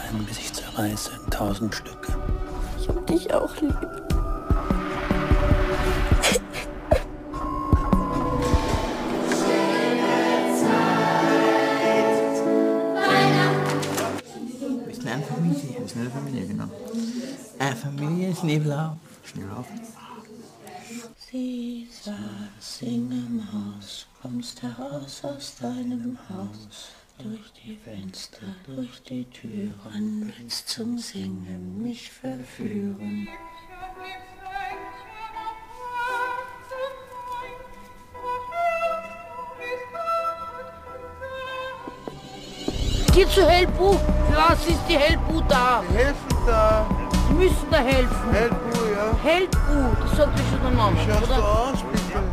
weinen, bis ich zerreiße in 1000 Stücke. Ich hab dich auch lieb. Wir sind eine Familie. Wir sind eine Familie, genau. Eine Familie, Schneeblau. Schneeblau. Sie saß im Haus, kommst heraus aus deinem Haus, durch die Fenster, durch die Türen, willst zum Singen mich verführen. Geh zu Helpu! Für was ist die Helpu da? Die helfen da. Sie müssen da helfen. Helpu, ja. Helpu, das sagt ja schon der Name, Wie schaust du oder? aus, bitte?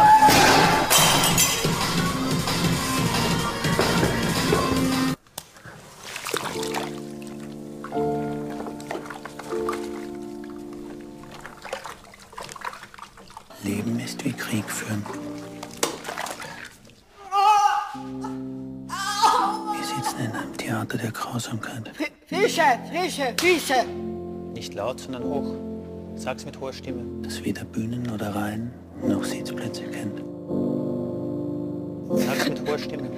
Leben ist wie Krieg führen. Wie sieht's denn in einem Theater der Grausamkeit? Fische, Fische, Fische! Nicht laut, sondern hoch. Sag's mit hoher Stimme. Das weder Bühnen oder Reihen noch Sitzplätze kennt. Sag's mit hoher Stimme.